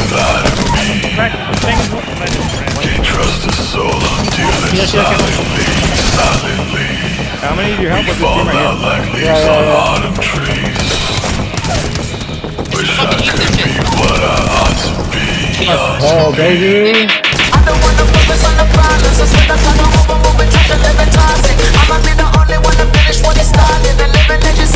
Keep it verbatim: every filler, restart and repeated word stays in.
inside of me. Can't trust a soul, I'm dealing silently, silently. How many do you have with this fall team right out here? like leaves yeah, yeah, yeah. on autumn trees. Wish I could be what I ought to be. Oh, baby. I don't wanna focus on the problems. I spend the time on moving, moving, touching, living toxic. I'ma be the only one to finish what it started. And living legend.